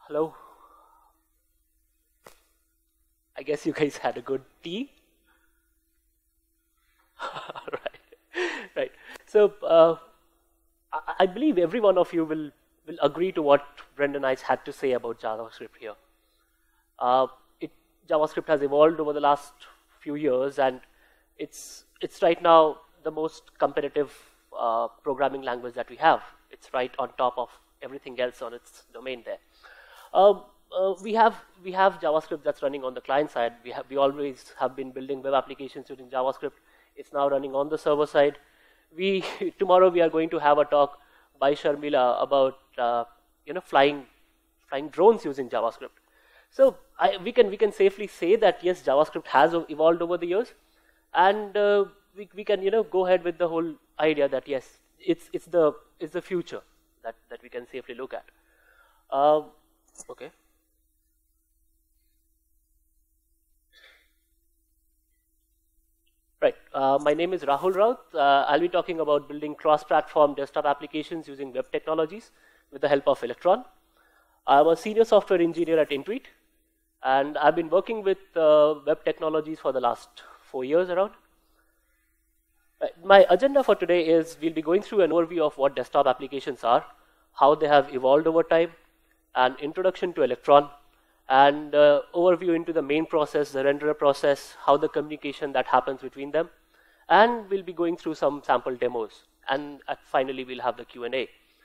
Hello. I guess you guys had a good tea. Right. Right. So I believe every one of you will agree to what Brendan and I had to say about JavaScript here. Uh, it, JavaScript has evolved over the last few years, and it's right now the most competitive programming language that we have. It's right on top of everything else on its domain there. Um, we have JavaScript that's running on the client side. We always have been building web applications using JavaScript. It's now running on the server side. We tomorrow we are going to have a talk by Sharmila about flying drones using JavaScript. So we can safely say that yes, JavaScript has evolved over the years, and we can go ahead with the whole idea that yes, it's the future that we can safely look at. Okay. Right. My name is Rahul Raut. I'll be talking about building cross-platform desktop applications using web technologies with the help of Electron. I'm a senior software engineer at Intuit, and I've been working with web technologies for the last 4 years around. Right. My agenda for today is we'll be going through an overview of what desktop applications are, how they have evolved over time, an introduction to Electron, and overview into the main process, the renderer process, how the communication that happens between them, and we'll be going through some sample demos, and finally we'll have the Q&A.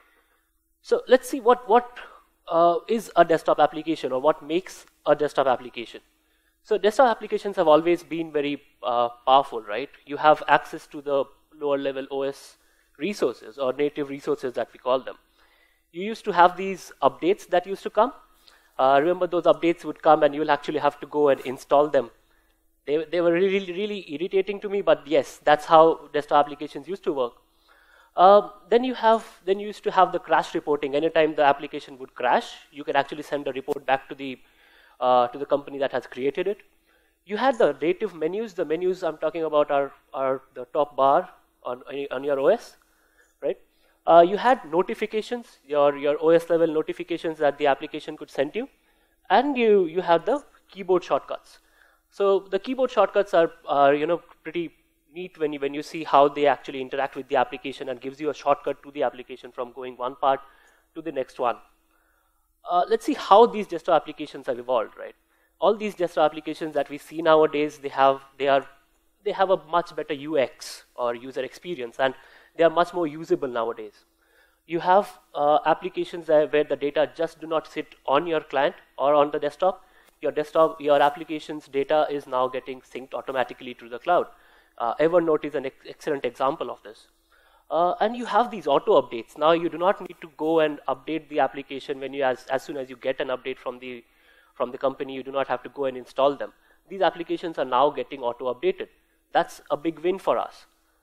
So let's see what is a desktop application, or what makes a desktop application. So desktop applications have always been very powerful, right? You have access to the lower level OS resources, or native resources that we call them. You used to have these updates that used to come. Remember, those updates would come and you'll actually have to go and install them. They were really irritating to me, but yes, that's how desktop applications used to work. Then you used to have the crash reporting. Anytime the application would crash, you can actually send a report back to the company that has created it. You had the native menus. The menus I'm talking about are the top bar on your OS, right? You had notifications, your OS level notifications that the application could send you, and you have the keyboard shortcuts. So the keyboard shortcuts are pretty neat when you see how they actually interact with the application and gives you a shortcut to the application from going one part to the next one. Let's see how these desktop applications have evolved, right? All these desktop applications that we see nowadays, they have a much better UX, or user experience, and they are much more usable nowadays. You have applications where the data just do not sit on your client or on the desktop. Your application's data is now getting synced automatically to the cloud. Evernote is an excellent example of this. And you have these auto updates. Now you do not need to go and update the application when as soon as you get an update from the company. You do not have to go and install them. These applications are now getting auto updated. That's a big win for us.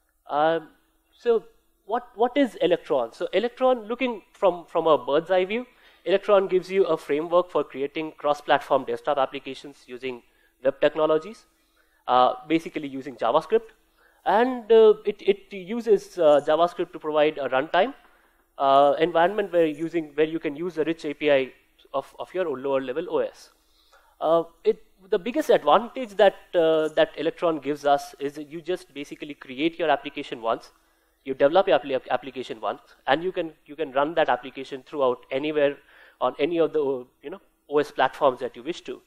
So what is Electron? So Electron, looking from a bird's eye view, Electron gives you a framework for creating cross-platform desktop applications using web technologies, basically using JavaScript. And it uses JavaScript to provide a runtime environment where you can use the rich API of your lower level OS. The biggest advantage that Electron gives us is that you just basically create your application once, you develop your application once, and you can run that application throughout anywhere on any of the OS platforms that you wish to.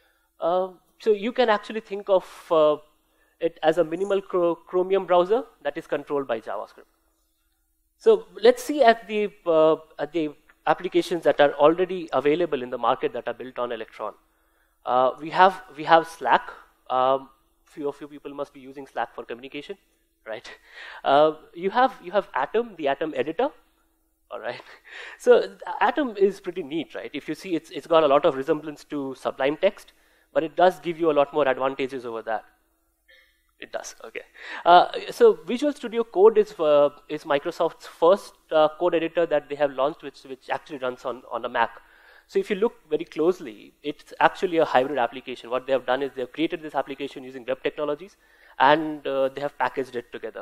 So you can actually think of it as a minimal Chromium browser that is controlled by JavaScript. So let's see at the applications that are already available in the market that are built on Electron. We have Slack. Few people must be using Slack for communication, right? You have Atom, the Atom editor. All right. So Atom is pretty neat, right? If you see, it's got a lot of resemblance to Sublime Text, but it does give you a lot more advantages over that. It does. Okay. So Visual Studio Code is Microsoft's first code editor that they have launched, which actually runs on a Mac. So if you look very closely, it's actually a hybrid application. What they have done is they have created this application using web technologies, and they have packaged it together.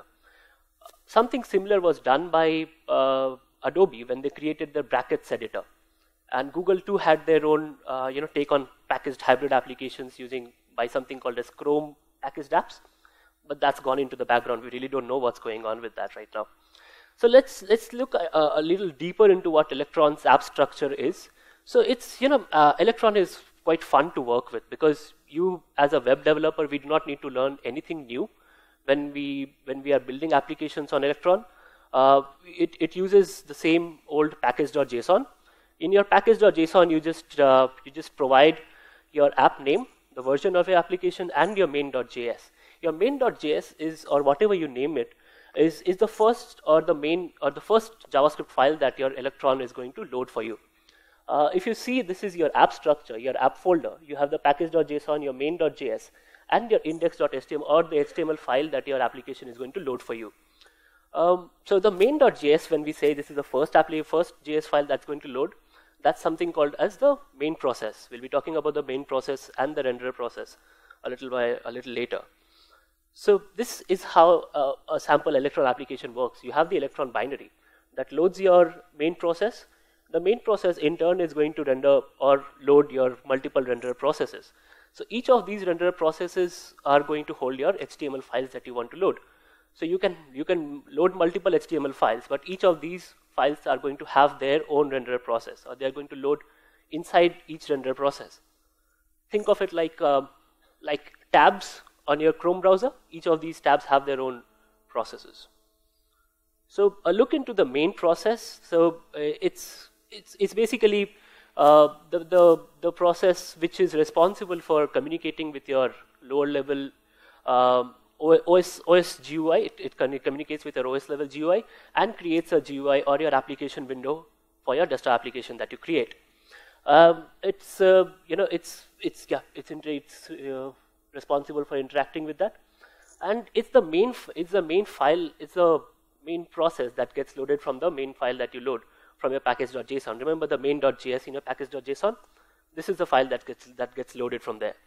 Something similar was done by Adobe when they created the brackets editor. And Google too had their own take on packaged hybrid applications using by something called as Chrome packaged apps, but that's gone into the background. We really don't know what's going on with that right now. So let's look a little deeper into what Electron's app structure is. So it's Electron is quite fun to work with, because you as a web developer, we do not need to learn anything new when we are building applications on Electron. It uses the same old package.json. In your package.json, you just provide your app name, the version of your application, and your main.js. Your main.js is, or whatever you name it, is the first or the main or the first JavaScript file that your Electron is going to load for you. If you see, this is your app structure, your app folder. You have the package.json, your main.js, and your index.html, or the HTML file that your application is going to load for you. So the main.js, when we say this is the first JS file that's going to load, that's something called as the main process. We'll be talking about the main process and the renderer process a little later. So this is how a sample Electron application works. You have the Electron binary that loads your main process. The main process in turn is going to render or load your multiple renderer processes. So each of these renderer processes are going to hold your HTML files that you want to load. So you can load multiple HTML files, but each of these files are going to have their own renderer process, or they are going to load inside each renderer process. Think of it like tabs on your Chrome browser. Each of these tabs have their own processes. So a look into the main process. So it's basically the process which is responsible for communicating with your lower level OS GUI. It communicates with your OS level GUI and creates a GUI or your application window for your desktop application that you create. It's responsible for interacting with that, and it's the main file. It's the main process that gets loaded from the main file that you load from your package.json. Remember the main.js in your package.json? This is the file that gets loaded from there.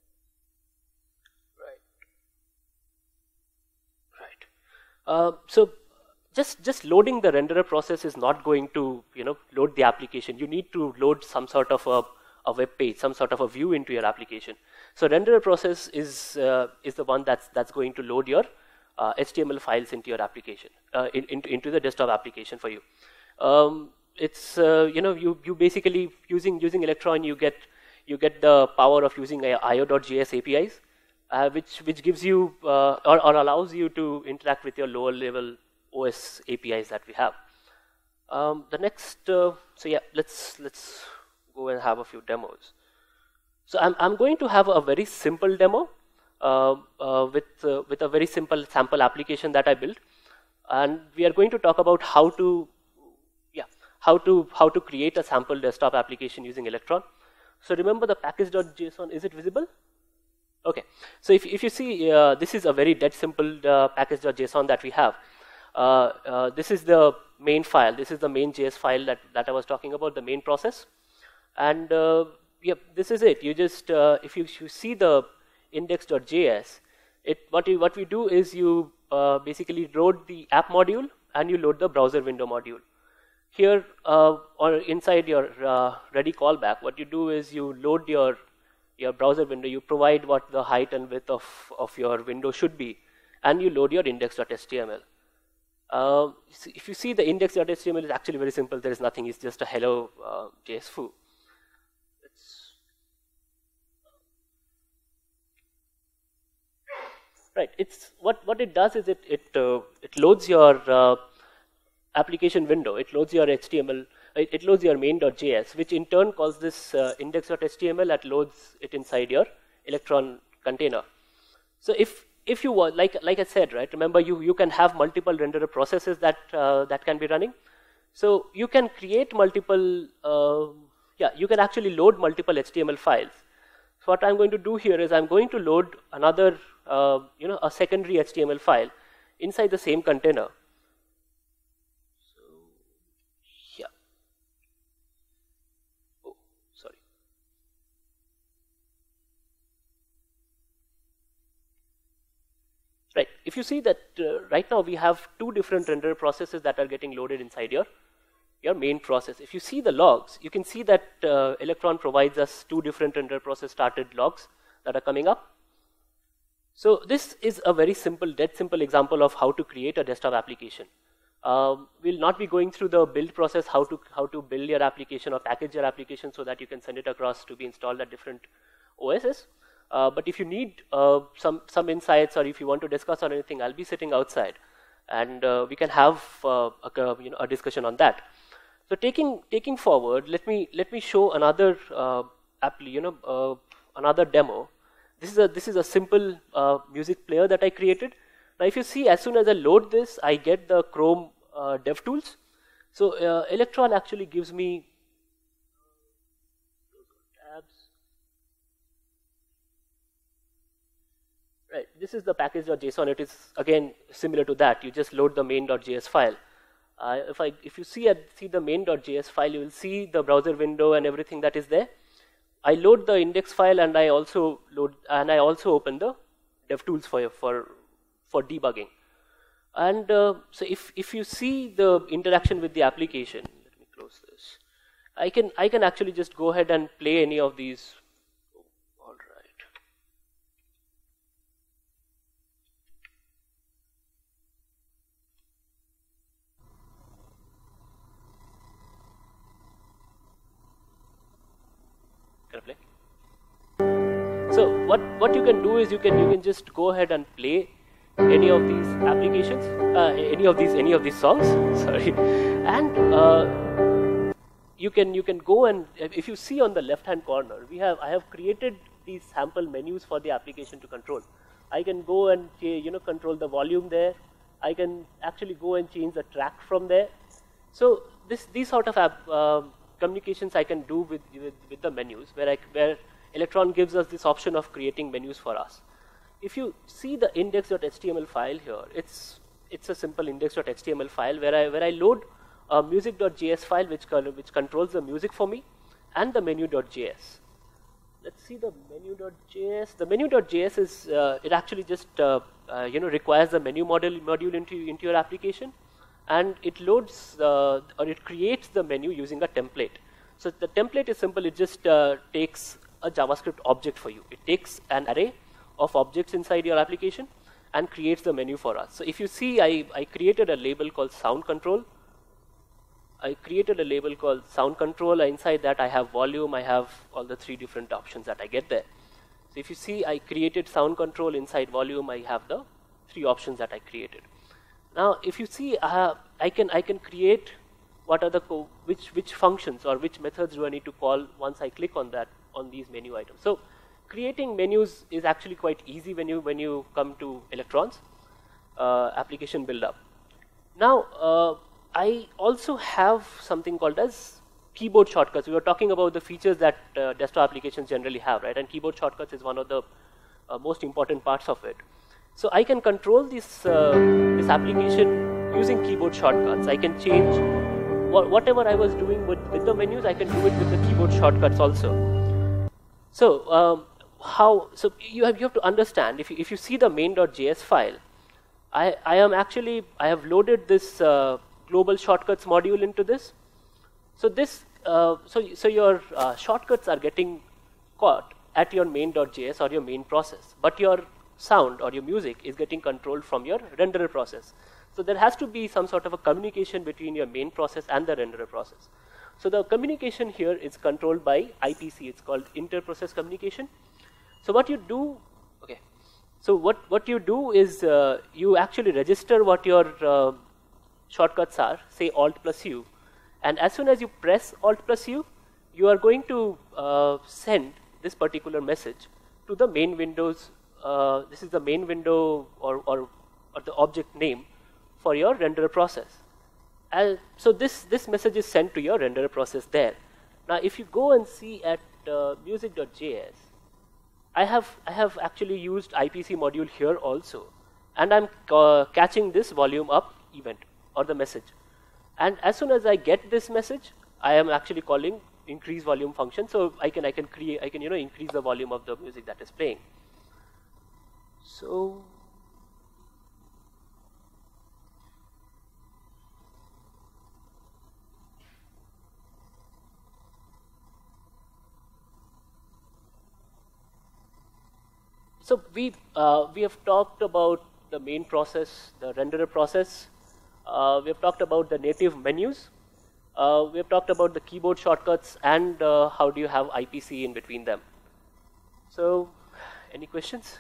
Right. So just loading the renderer process is not going to load the application. You need to load some sort of a web page, some sort of a view into your application. So renderer process is the one that's going to load your HTML files into your application, into the desktop application for you. It's you basically using Electron, you get the power of using io.js APIs, which gives you or allows you to interact with your lower level OS APIs that we have. The next, so yeah, let's go and have a few demos. So I'm going to have a very simple demo with a very simple sample application that I built, and we are going to talk about how to create a sample desktop application using Electron. So remember the package.json, is it visible? Okay, so if you see, this is a very dead simple package.json that we have. This is the main file. This is the main JS file that I was talking about, the main process. And yep, this is it. You just if you see the index.js, what we do is you basically load the app module and you load the browser window module. Here or inside your ready callback, what you do is you load your browser window. You provide what the height and width of your window should be, and you load your index.html. If you see, the index.html is actually very simple. There is nothing. It's just a hello JS foo. Right. It's what it does is it loads your application window. It loads your HTML. It loads your main.js, which in turn calls this index.html that loads it inside your Electron container. So if you want, like I said, right? Remember, you can have multiple renderer processes that can be running. So you can create multiple. You can actually load multiple HTML files. So what I'm going to do here is I'm going to load another, a secondary HTML file inside the same container. So yeah. Oh, sorry. Right. If you see that right now we have two different renderer processes that are getting loaded inside your your main process. If you see the logs, you can see that Electron provides us 2 different render process started logs that are coming up. So this is a very simple, dead simple example of how to create a desktop application. We'll not be going through the build process, how to build your application or package your application so that you can send it across to be installed at different OSs. But if you need some insights, or if you want to discuss on anything, I'll be sitting outside, and we can have a discussion on that. So taking forward, let me show another another demo. This is a simple music player that I created. Now, if you see, as soon as I load this, I get the Chrome DevTools. So Electron actually gives me tabs. Right. This is the package.json. It is again similar to that. You just load the main.js file. If you see the main.js file, you will see the browser window and everything that is there. I load the index file, and I also open the DevTools for debugging. And so if you see the interaction with the application, let me close this. I can actually just go ahead and play any of these. All right. Can I play? So what you can do is you can just go ahead and play any of these applications, any of these songs. Sorry, and you can go, and if you see on the left hand corner, I have created these sample menus for the application to control. I can go and control the volume there. I can actually go and change the track from there. So these sort of communications I can do with the menus, where Electron gives us this option of creating menus for us. If you see the index.html file here, it's a simple index.html file where I load a music.js file which controls the music for me, and the menu.js. Let's see the menu.js. The menu.js is it actually just requires the menu module into your application, and it loads or it creates the menu using a template. So the template is simple. It just takes a JavaScript object for you. It takes an array of objects inside your application and creates the menu for us. So if you see, I created a label called sound control. Inside that I have volume. I have all the 3 different options that I get there. So if you see, I created sound control. Inside volume, I have the 3 options that I created. Now, if you see, I can create what are the which functions or which methods do I need to call once I click on these menu items. So creating menus is actually quite easy when you come to Electron's application build-up. Now, I also have something called as keyboard shortcuts. We were talking about the features that desktop applications generally have, right? And keyboard shortcuts is one of the most important parts of it. So I can control this application using keyboard shortcuts. I can change whatever I was doing with the menus. I can do it with the keyboard shortcuts also. So so you have to understand, if you see the main.js file, I have loaded this global shortcuts module into this. So this so your shortcuts are getting caught at your main.js or your main process, but your sound or your music is getting controlled from your renderer process. So there has to be some sort of a communication between your main process and the renderer process. So the communication here is controlled by IPC. It's called inter-process communication. So what you do, okay. So what you do is you actually register what your shortcuts are, say Alt plus U, and as soon as you press Alt plus U, you are going to send this particular message to the main windows. This is the main window or the object name for your renderer process. So this message is sent to your renderer process there. Now, if you go and see at music.js, I have actually used IPC module here also, and I'm catching this volume up event or the message. And as soon as I get this message, I am actually calling increase volume function. So I can increase the volume of the music that is playing. So So we have talked about the main process, the renderer process. We have talked about the native menus. We have talked about the keyboard shortcuts and how do you have IPC in between them. So, any questions?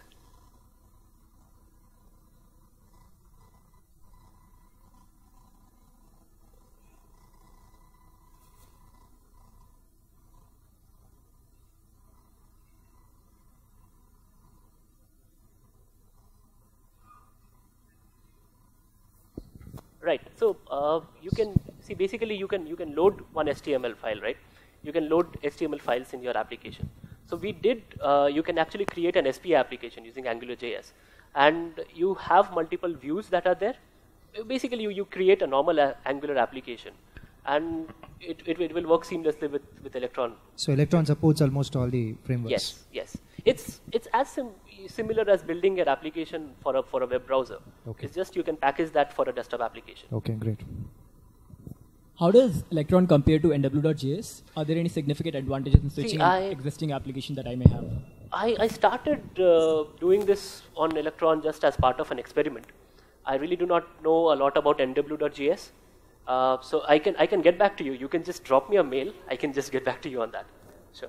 Right. So you can see basically you can load one HTML file, right? You can load HTML files in your application. So we did. You can actually create an SPA application using AngularJS, and you have multiple views that are there. Basically, you create a normal Angular application, and it will work seamlessly with Electron. So Electron supports almost all the frameworks. Yes, yes. It's as similar as building an application for a web browser. Okay. It's just you can package that for a desktop application. Okay, great. How does Electron compare to NW.js? Are there any significant advantages in switching an existing application that I may have? I started doing this on Electron just as part of an experiment. I really do not know a lot about NW.js. So I can get back to you. You can just drop me a mail. I can just get back to you on that. Sure.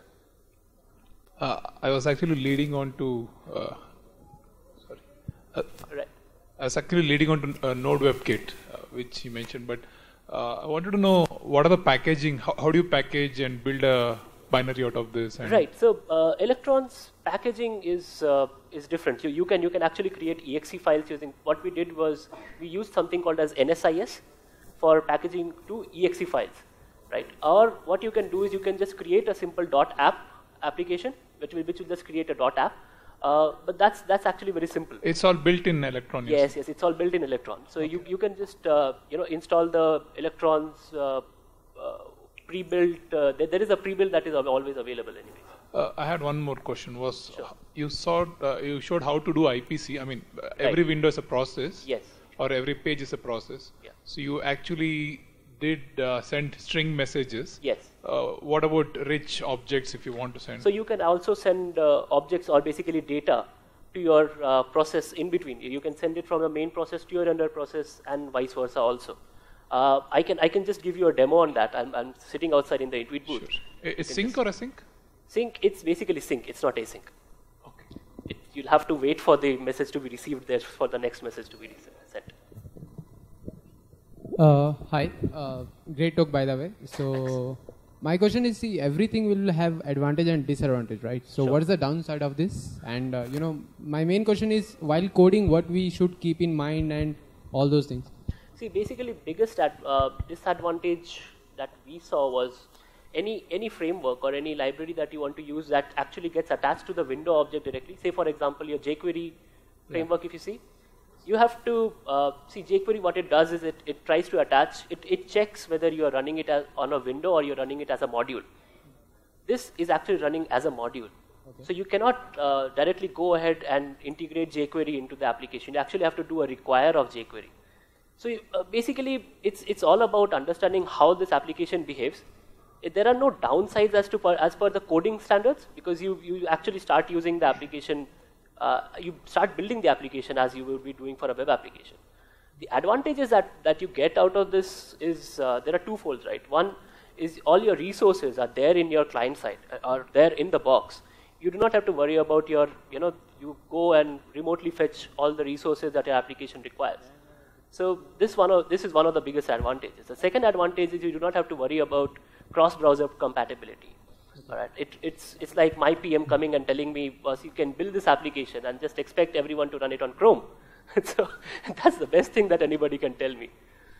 I was actually leading on to Right. I was actually leading on to Node WebKit, which you mentioned, but I wanted to know what are the packaging, how do you package and build a binary out of this? And Right. So Electron's packaging is different. You can actually create exe files using. What we did was we used something called as NSIS for packaging to exe files, right? Or what you can do is you can just create a simple .app application, which will just create a .app. But that's actually very simple. It's all built in Electron. Yes, it's all built in Electron. So you can just install the Electron's pre-built. There is a pre-built that is always available anyway. I had one more question. Sure. You showed how to do IPC. I mean, every window is a process. Yes. Or every page is a process. Yeah. So you actually did send string messages. Yes. What about rich objects if you want to send? So you can also send objects or basically data to your process in between. You can send it from the main process to your render process and vice versa also. I can just give you a demo on that. I'm sitting outside in the Intuit booth. Sure. Is sync or async? Sync, it's basically sync. It's not async. Okay. You'll have to wait for the message to be received there for the next message to be sent. Hi, great talk by the way. So my question is, see, everything will have advantage and disadvantage, right? So Sure. what is the downside of this? And my main question is, while coding, what we should keep in mind and all those things. See, basically, biggest disadvantage that we saw was any framework or any library that you want to use that actually gets attached to the window object directly. Say, for example, your jQuery framework, if you see, you have to see jQuery. What it does is it tries to attach. It checks whether you are running it on a window or you're running it as a module. This is actually running as a module. Okay. So you cannot directly go ahead and integrate jQuery into the application. You actually have to do a require of jQuery. So basically, it's all about understanding how this application behaves. There are no downsides as per the coding standards, because you actually start using the application. You start building the application as you would be doing for a web application. The advantages that you get out of this is there are twofold, right? One is all your resources are there in your client side, are there in the box. You do not have to worry about your, you go and remotely fetch all the resources that your application requires. So this is one of the biggest advantages. The second advantage is you do not have to worry about cross-browser compatibility. All right. It's like my PM coming and telling me, boss, you can build this application and just expect everyone to run it on Chrome. So that's the best thing that anybody can tell me.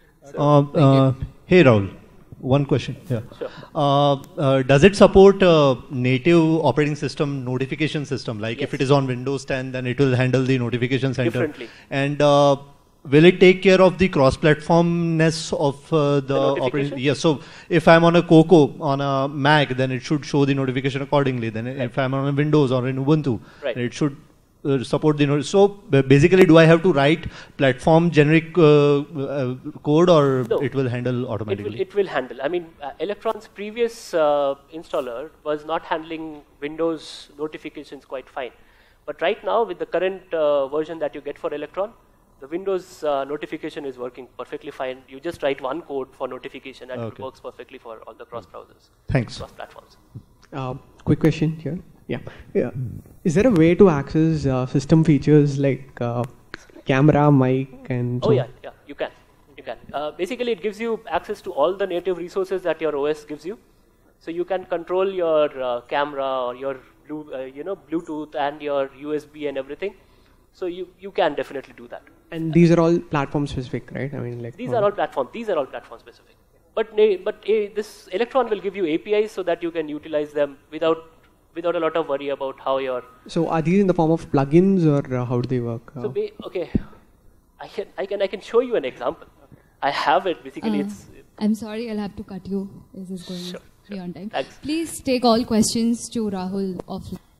So, hey Rahul, one question. Yeah. Sure. Does it support native operating system notification system? Like Yes. if it is on Windows 10, then it will handle the notification center. Differently. And will it take care of the cross-platformness of the notification? operating? Yes. So if I'm on a Coco on a Mac, then it should show the notification accordingly. Then if I'm on a Windows or in Ubuntu, Right. then it should support the So basically, do I have to write platform generic code, or No. it will handle automatically? It will handle. I mean, Electron's previous installer was not handling Windows notifications quite fine. But right now, with the current version that you get for Electron, the Windows notification is working perfectly fine. You just write one code for notification and it works perfectly for all the cross browsers. Thanks. Cross platforms. Quick question here. Yeah. Is there a way to access system features like camera, mic, and so yeah, you can. Basically, it gives you access to all the native resources that your OS gives you. So you can control your camera or your Bluetooth and your USB and everything. So you can definitely do that. And these are all platform specific, right? I mean, like these are all platform specific. But this Electron will give you APIs so that you can utilize them without a lot of worry about how your. So are these in the form of plugins or how do they work? So okay, I can show you an example. I have it. Basically, I'm sorry, I'll have to cut you. This is going beyond time. Thanks. Please take all questions to Rahul offline.